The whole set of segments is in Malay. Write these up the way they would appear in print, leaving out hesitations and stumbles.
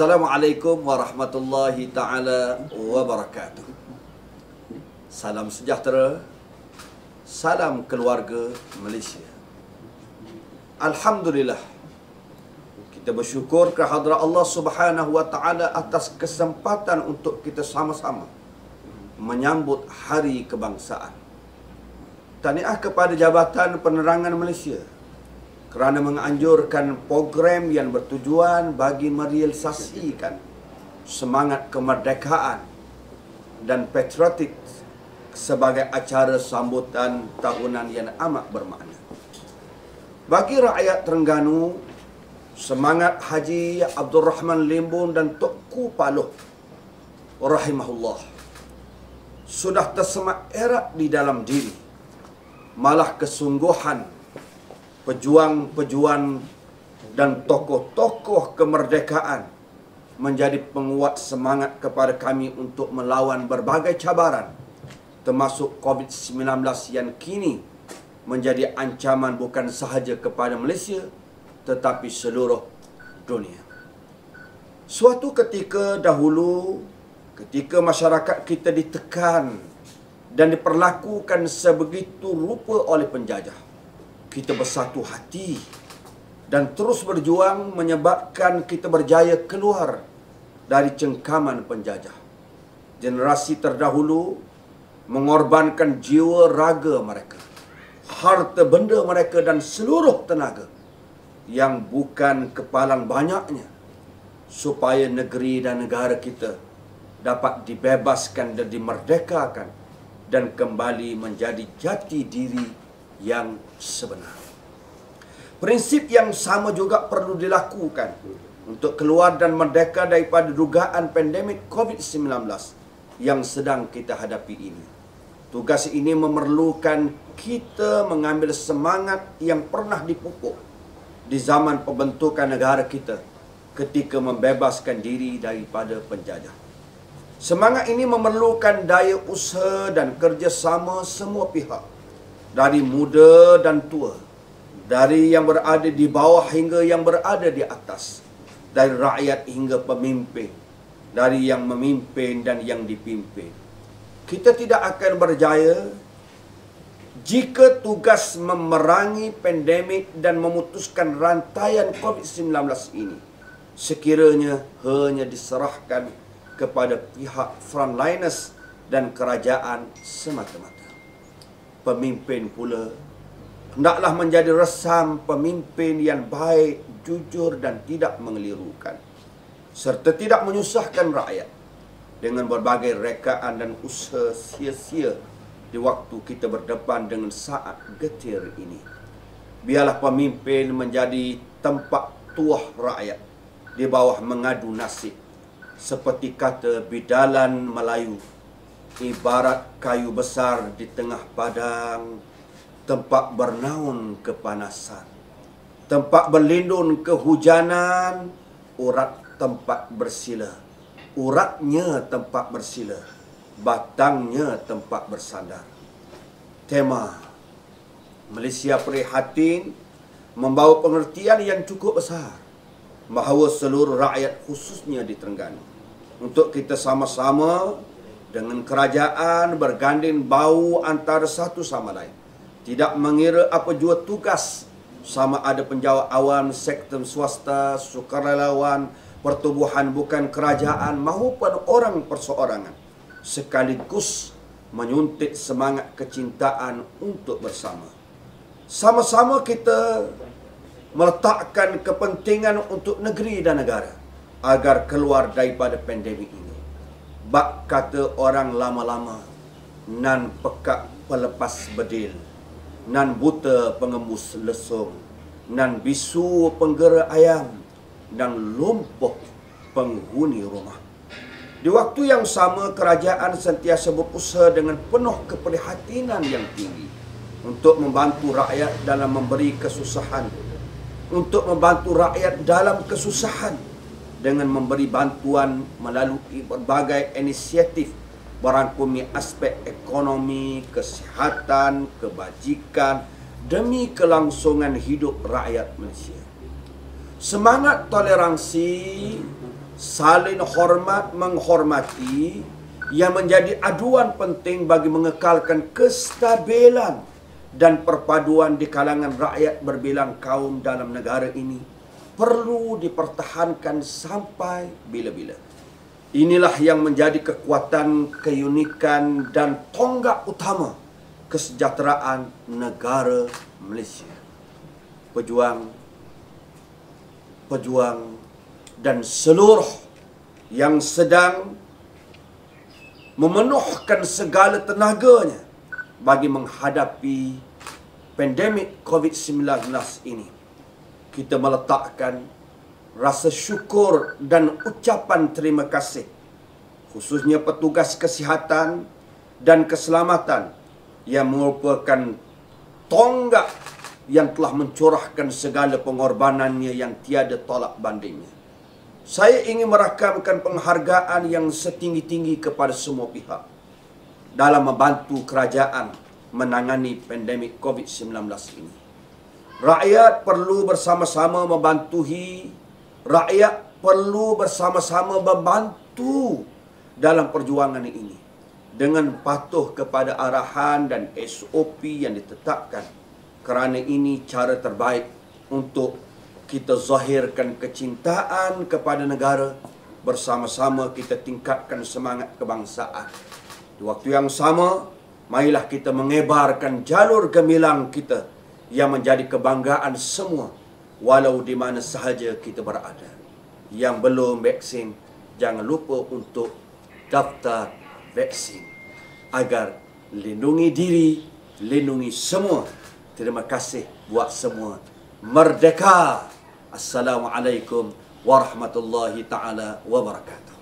Assalamualaikum warahmatullahi ta'ala wabarakatuh. Salam sejahtera, salam keluarga Malaysia. Alhamdulillah, kita bersyukur kehadrat Allah Subhanahu wa ta'ala atas kesempatan untuk kita sama-sama menyambut Hari Kebangsaan. Tahniah kepada Jabatan Penerangan Malaysia kerana menganjurkan program yang bertujuan bagi merealisasikan semangat kemerdekaan dan patriotik sebagai acara sambutan tahunan yang amat bermakna. Bagi rakyat Terengganu, semangat Haji Abdul Rahman Limbun dan Tunku Paluh rahimahullah sudah tersemat erat di dalam diri. Malah kesungguhan pejuang-pejuang dan tokoh-tokoh kemerdekaan menjadi penguat semangat kepada kami untuk melawan berbagai cabaran, termasuk COVID-19 yang kini menjadi ancaman bukan sahaja kepada Malaysia tetapi seluruh dunia. Suatu ketika dahulu, ketika masyarakat kita ditekan dan diperlakukan sebegitu rupa oleh penjajah, kita bersatu hati dan terus berjuang menyebabkan kita berjaya keluar dari cengkaman penjajah. Generasi terdahulu mengorbankan jiwa raga mereka, harta benda mereka dan seluruh tenaga yang bukan kepalang banyaknya supaya negeri dan negara kita dapat dibebaskan dan dimerdekakan dan kembali menjadi jati diri yang sebenar. Prinsip yang sama juga perlu dilakukan untuk keluar dan merdeka daripada dugaan pandemik COVID-19 yang sedang kita hadapi ini. Tugas ini memerlukan kita mengambil semangat yang pernah dipupuk di zaman pembentukan negara kita ketika membebaskan diri daripada penjajah. Semangat ini memerlukan daya usaha dan kerjasama semua pihak, dari muda dan tua, dari yang berada di bawah hingga yang berada di atas, dari rakyat hingga pemimpin, dari yang memimpin dan yang dipimpin. Kita tidak akan berjaya jika tugas memerangi pandemik dan memutuskan rantaian COVID-19 ini sekiranya hanya diserahkan kepada pihak frontliners dan kerajaan semata-mata. Pemimpin pula hendaklah menjadi resam pemimpin yang baik, jujur dan tidak mengelirukan, serta tidak menyusahkan rakyat dengan berbagai rekaan dan usaha sia-sia di waktu kita berdepan dengan saat getir ini. Biarlah pemimpin menjadi tempat tuah rakyat di bawah mengadu nasib, seperti kata bidalan Melayu, ibarat kayu besar di tengah padang, tempat bernaun kepanasan, tempat berlindung kehujanan, urat tempat bersila, uratnya tempat bersila, batangnya tempat bersandar. Tema Malaysia Prihatin membawa pengertian yang cukup besar bahawa seluruh rakyat khususnya di Terengganu untuk kita sama-sama dengan kerajaan berganding bahu antara satu sama lain, tidak mengira apa jua tugas, sama ada penjawat awam, sektor swasta, sukarelawan, pertubuhan bukan kerajaan maupun orang perseorangan, sekaligus menyuntik semangat kecintaan untuk bersama. Sama-sama kita meletakkan kepentingan untuk negeri dan negara agar keluar daripada pandemik ini. Bak kata orang lama-lama, nan pekak pelepas bedil, nan buta pengembus lesung, nan bisu penggera ayam, dan lumpuh penghuni rumah. Di waktu yang sama, kerajaan sentiasa berusaha dengan penuh keprihatinan yang tinggi untuk membantu rakyat dalam memberi kesusahan, untuk membantu rakyat dalam kesusahan dengan memberi bantuan melalui berbagai inisiatif merangkumi aspek ekonomi, kesihatan, kebajikan demi kelangsungan hidup rakyat Malaysia. Semangat toleransi, saling hormat menghormati yang menjadi aduan penting bagi mengekalkan kestabilan dan perpaduan di kalangan rakyat berbilang kaum dalam negara ini perlu dipertahankan sampai bila-bila. Inilah yang menjadi kekuatan, keunikan dan tonggak utama kesejahteraan negara Malaysia. Pejuang dan seluruh yang sedang memenuhkan segala tenaganya bagi menghadapi pandemik COVID-19 ini. Kita meletakkan rasa syukur dan ucapan terima kasih khususnya petugas kesihatan dan keselamatan yang merupakan tonggak yang telah mencurahkan segala pengorbanannya yang tiada tolak bandingnya. Saya ingin merakamkan penghargaan yang setinggi-tinggi kepada semua pihak dalam membantu kerajaan menangani pandemik COVID-19 ini. Rakyat perlu bersama-sama membantu dalam perjuangan ini dengan patuh kepada arahan dan SOP yang ditetapkan, kerana ini cara terbaik untuk kita zahirkan kecintaan kepada negara, bersama-sama kita tingkatkan semangat kebangsaan. Di waktu yang sama, marilah kita mengebarkan jalur gemilang kita yang menjadi kebanggaan semua, walau di mana sahaja kita berada. Yang belum vaksin, jangan lupa untuk daftar vaksin agar lindungi diri, lindungi semua. Terima kasih buat semua. Merdeka! Assalamualaikum warahmatullahi ta'ala wabarakatuh.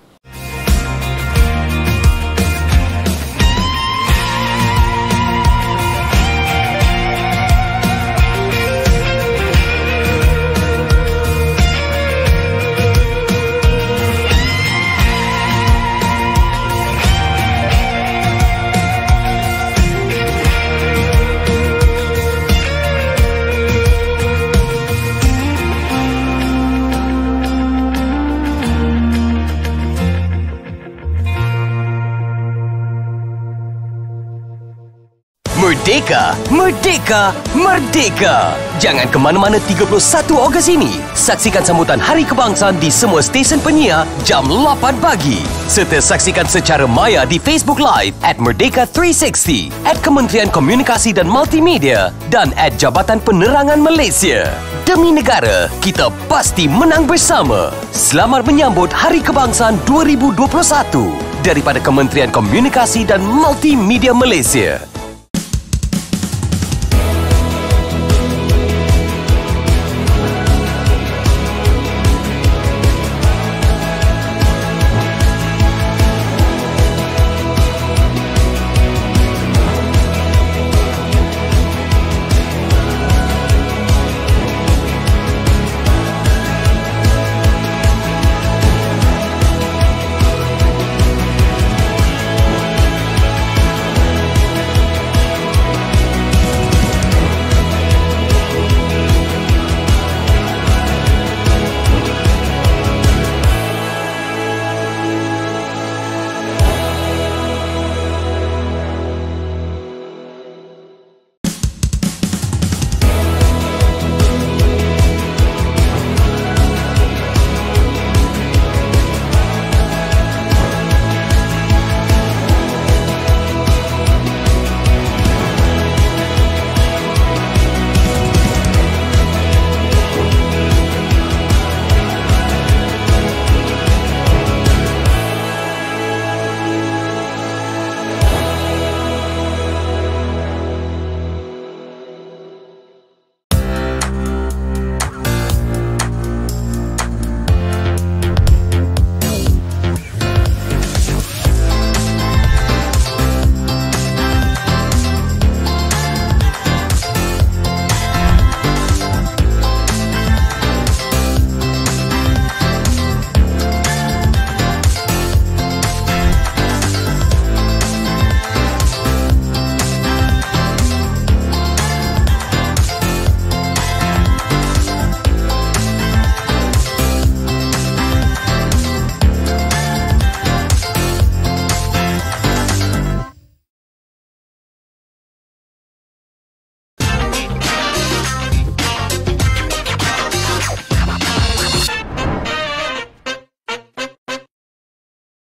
Merdeka! Merdeka! Merdeka! Jangan ke mana-mana 31 Ogos ini. Saksikan sambutan Hari Kebangsaan di semua stesen penyiar jam 8 pagi. Serta saksikan secara maya di Facebook Live @Merdeka360, @Kementerian Komunikasi dan Multimedia dan @Jabatan Penerangan Malaysia. Demi negara, kita pasti menang bersama. Selamat menyambut Hari Kebangsaan 2021 daripada Kementerian Komunikasi dan Multimedia Malaysia.